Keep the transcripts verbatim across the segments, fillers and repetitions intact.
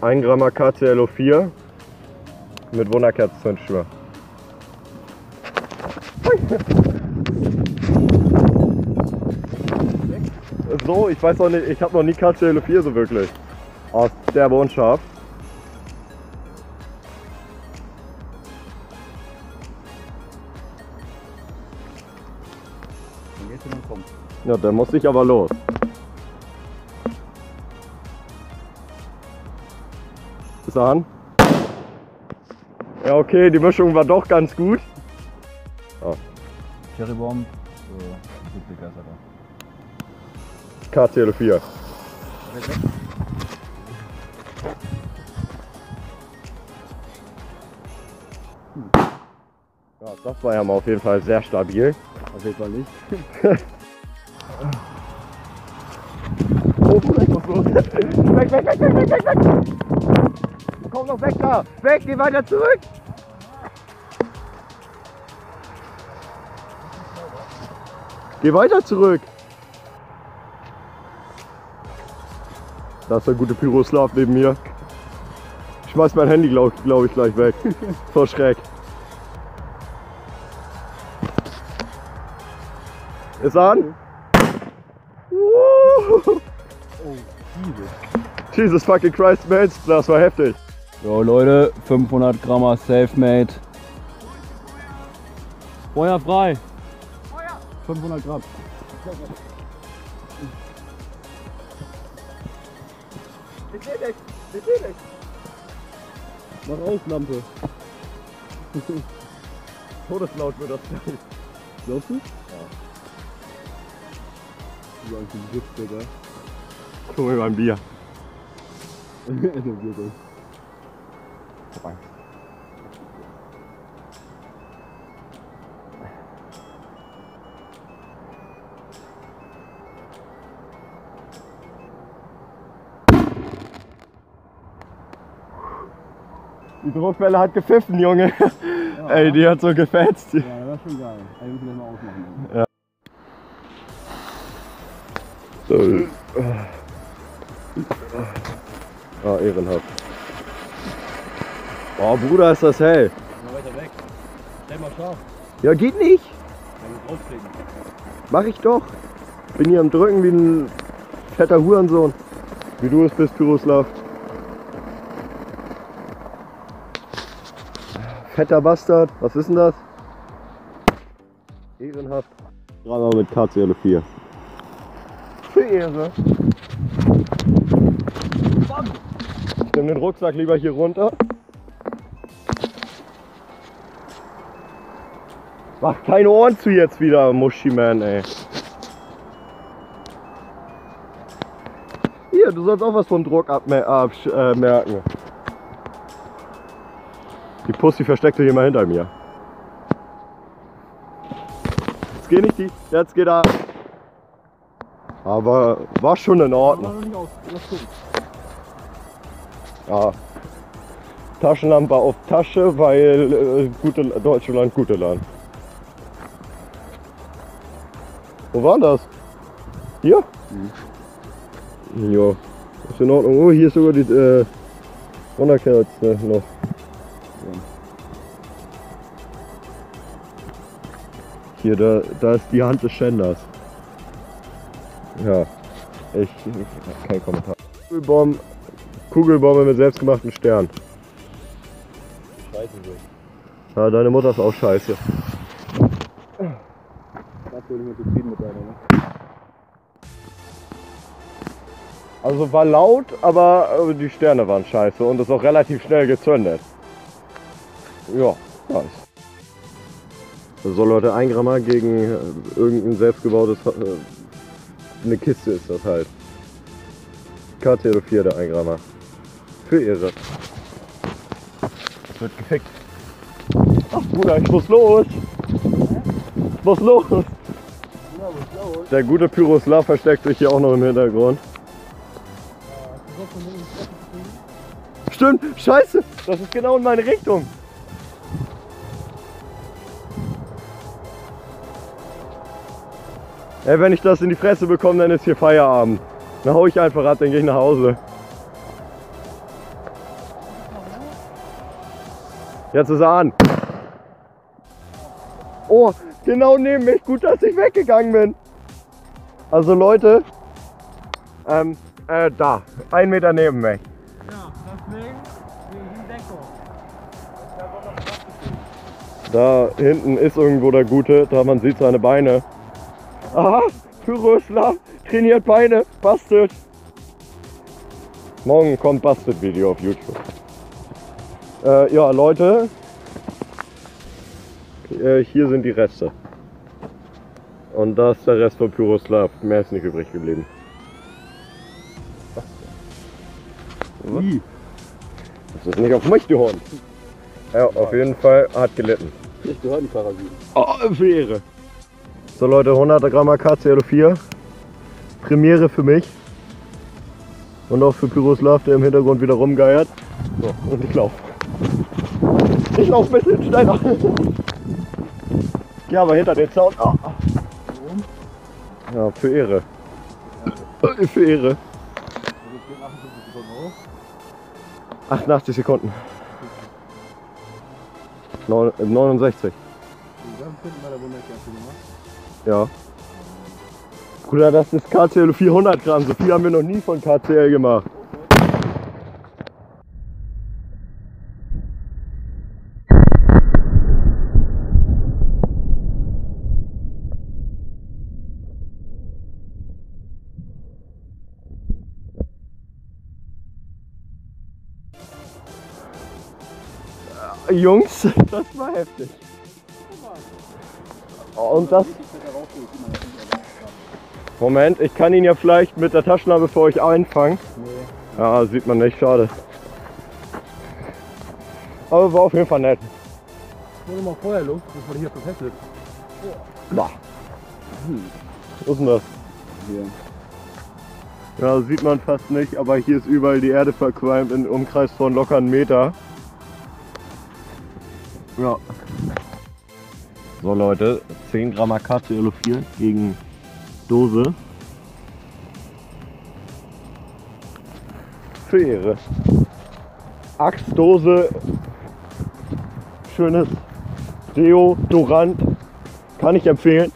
ein Grammer K C L O vier mit Wunderkerzen-Zündschnur. So, ich weiß noch nicht, ich habe noch nie K C L O vier so wirklich. Oh, derbe unscharf. Ja, der muss ich aber los. Ist er an? Ja, okay, die Mischung war doch ganz gut. Oh. Cherrybomb, so gut begeistert. K C L O vier. Ja, das war ja mal auf jeden Fall sehr stabil. Auf jeden Fall nicht. Oh, ich muss los. Weg, weg, weg, weg, weg, weg, weg! Komm noch weg da! Weg, geh weiter zurück! Geh weiter zurück! Da ist der gute Pyroslav neben mir. Ich schmeiß mein Handy, glaube glaub ich, gleich weg. Vor Schreck. Ist an? Oh, Jesus. Jesus fucking Christ, Mates, das war heftig. So Leute, fünfhundert Grammer Selfmade. Feuer frei. Feuer. fünfhundert Gramm. Ich seh nichts, ich seh nichts. Mach aus, Lampe. Todeslaut wird das gleich. Glaubst du? Ja. Du hast einen Gift, Digga. Guck mir mein Bier. Vorbei. Die Druckwelle hat gepfiffen, Junge. Ja. Ey, die hat so gefetzt. Ja, das war schon geil. Ey, wir müssen das mal ausmachen. Ja. So. Ah, ehrenhaft. Oh, Bruder, ist das hell. Mal weiter weg. Stell mal scharf. Ja, geht nicht. Dann muss draufklicken. Mach ich doch. Bin hier am Drücken wie ein fetter Hurensohn. Wie du es bist, Pyroslav. Fetter Bastard. Was ist denn das? Ehrenhaft. Dreimal mit K C L O vier. Für Ehre. Ich nehme den Rucksack lieber hier runter. Mach keine Ohren zu jetzt wieder, Muschi-Man, ey. Hier, du sollst auch was vom Druck abmerken. Äh, die Pussy versteckte hier mal hinter mir. Jetzt geht nicht die, jetzt geht er. Aber war schon in Ordnung. Ja. Taschenlampe auf Tasche, weil äh, gute, deutsche Land, gute Land. Wo war das? Hier? Mhm. Ja, ist in Ordnung. Oh, hier ist sogar die äh, Wunderkerze noch. Ja. Hier, da, da ist die Hand des Schänders. Ja, ich, ich kein Kommentar. Kugelbombe, Kugelbombe mit selbstgemachten Stern. Scheiße so. Ja, deine Mutter ist auch scheiße. Das bin ich mir zufrieden mit deiner, ne? Also war laut, aber die Sterne waren scheiße und ist auch relativ schnell gezündet. Ja, nice. So Leute, ein Grammer gegen äh, irgendein selbstgebautes, äh, eine Kiste ist das halt. K C L O vier, der ein Grammer. Für Ehre. Es wird gefickt. Ach Bruder, ich muss los. Ich muss los. Der gute Pyroslav versteckt sich hier auch noch im Hintergrund. Stimmt, scheiße, das ist genau in meine Richtung. Ey, wenn ich das in die Fresse bekomme, dann ist hier Feierabend. Dann hau ich einfach ab, dann gehe ich nach Hause. Jetzt ist er an. Oh, genau neben mich. Gut, dass ich weggegangen bin. Also Leute, ähm, äh, da. Ein Meter neben mich. Ja, deswegen wegen Deckung. Da hinten ist irgendwo der Gute, da man sieht seine Beine. Aha, Pyroslav trainiert Beine, bastelt. Morgen kommt Bastet-Video auf YouTube. Äh, ja, Leute, äh, hier sind die Reste. Und da ist der Rest von Pyroslav. Mehr ist nicht übrig geblieben. Was? Das ist nicht auf mich, du Hund. Ja, auf jeden Fall hat gelitten. Ich gehöre die Parasiten. Oh, für Ehre. So Leute, hundert Gramm K C L O vier. Premiere für mich. Und auch für Pyroslav, der im Hintergrund wieder rumgeiert. So, und ich laufe. Ich laufe ein bisschen schneller. Ja, aber hinter den Zaun. Oh. Ja, für Ehre. Ja. Für Ehre. achtundachtzig Sekunden. neunundsechzig. Ja. Bruder, das ist K C L vierhundert Gramm. So viel haben wir noch nie von K C L gemacht. Jungs, das war heftig. Und das... Moment, ich kann ihn ja vielleicht mit der Taschenlampe für euch einfangen. Nee. Ja, sieht man nicht, schade. Aber war auf jeden Fall nett. Ich wurde mal Feuerluft, bevor die hier verfesselt. Boah. Hm. Wo ist denn das? Hier. Ja, sieht man fast nicht, aber hier ist überall die Erde verqualmt in einem Umkreis von locker einen Meter. Ja. So Leute, zehn Gramm K C L O vier gegen Dose. Für Ehre. Axtdose. Schönes Deodorant. Kann ich empfehlen.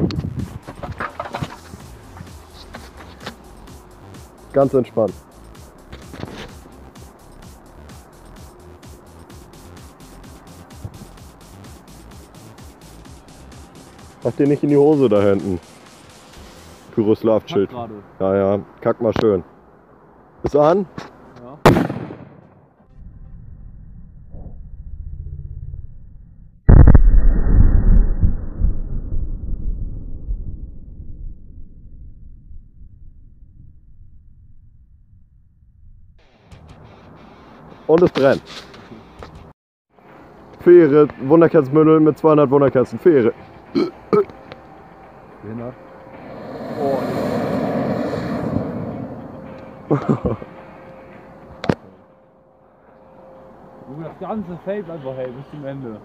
Ganz entspannt. Mach dir nicht in die Hose da hinten. Pyroslav-Schild. Ja, ja, kack mal schön. Ist an? Ja. Und es brennt. Für Ehre, Wunderkerzenmüll mit zweihundert Wunderkerzen. Für Ehre. Behindert. Oh, das ganze Feld einfach hell bis zum Ende.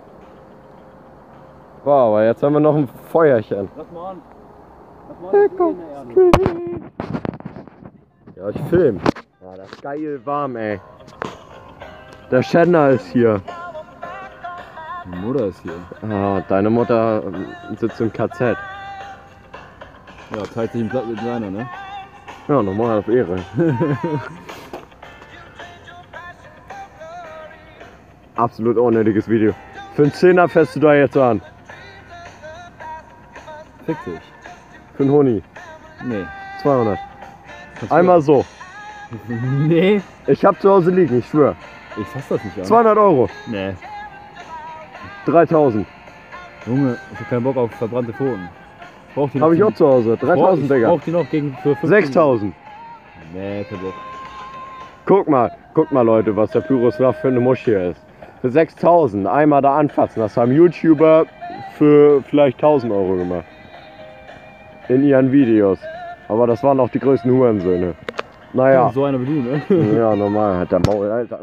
Wow, aber jetzt haben wir noch ein Feuerchen. Lass mal an. Lass mal an. In der Erde. Ja, ich film. Ja, das ist geil warm, ey. Der Schänder ist hier. Die Mutter ist hier. Ah, deine Mutter sitzt im K Z. Ja, teilt sich ein Blatt mit seiner, ne? Ja, nochmal auf Ehre. Absolut unnötiges Video. Für einen Zehner fährst du da jetzt an. Fick dich. Für einen Honi. Nee. zweihundert. Einmal so. Nee. Ich hab zu Hause liegen, ich schwör. Ich fass das nicht an. zweihundert Euro. Nee. dreitausend. Junge, ich hab keinen Bock auf verbrannte Pfoten. Hab ich auch zu Hause. dreitausend, Digga. Ich brauch die noch gegen für sechstausend. Nee, kein Bock. Guck mal, guck mal Leute, was der Pyroslav für eine Musch hier ist. Für sechstausend einmal da anfassen. Das haben YouTuber für vielleicht tausend Euro gemacht. In ihren Videos. Aber das waren auch die größten Hurensöhne. Naja. So einer wie du, ne? Ja, normal. Hat der Maul, Alter.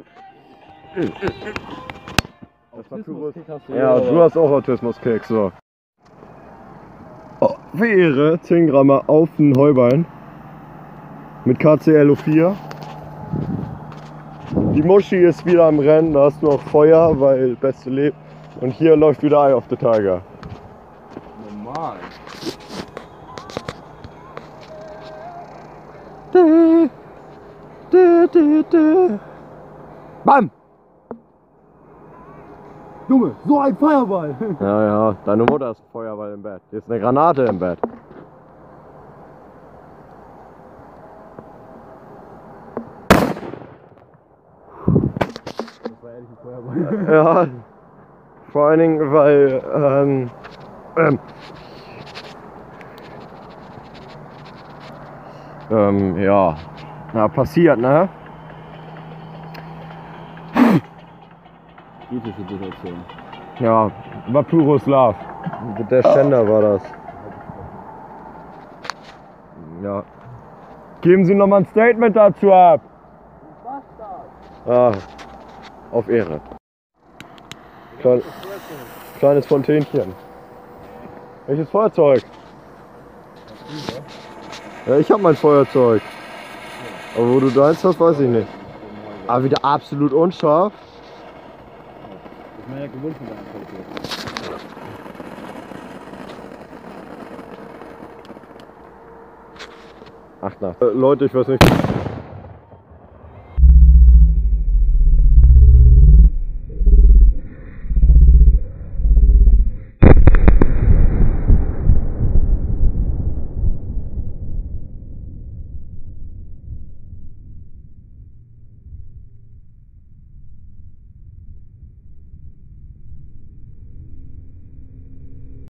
Das war Pyros. Ja, du hast auch Autismus-Kick, so. Oh, für Ehre, zehn Gramm auf den Heuballen. Mit K C L O vier. Die Muschi ist wieder am Rennen, da hast du auch Feuer, weil Beste lebt. Und hier läuft wieder Eye of the Tiger. Normal. Dä, dä, dä, dä. Bam! Junge, so ein Feuerball! Ja, ja, deine Mutter ist ein Feuerball im Bett. Hier ist eine Granate im Bett. Das war ehrlich ein Feuerball. Ja, vor allen Dingen, weil ähm, ähm, ähm, ja, na, passiert, ne? Kritische Situation. Ja, war puros Love. Der Ständer war das. Ja. Geben Sie noch mal ein Statement dazu ab. Ah, auf Ehre. Klein, kleines Fontänchen. Welches Feuerzeug? Ja, ich hab mein Feuerzeug. Aber wo du deins hast, weiß ich nicht. Aber wieder absolut unscharf. Das ist mir ja gewohnt von deiner Qualität. Ach na. Äh, Leute, ich weiß nicht.